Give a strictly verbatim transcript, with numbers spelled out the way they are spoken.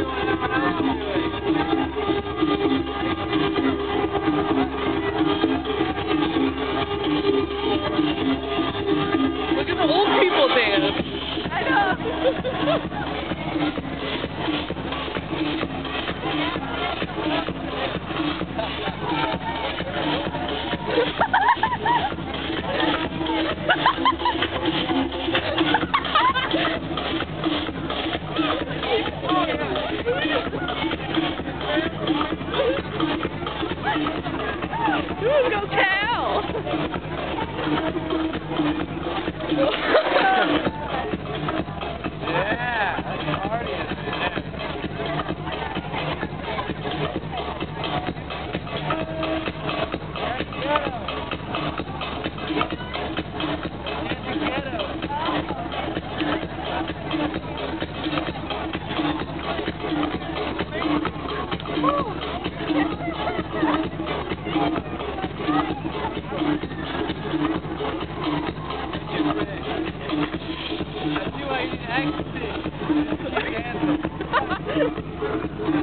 Look at the old people dance. I know. Ooh, go Cal! Yeah, that's partying. I see why you need to act sick.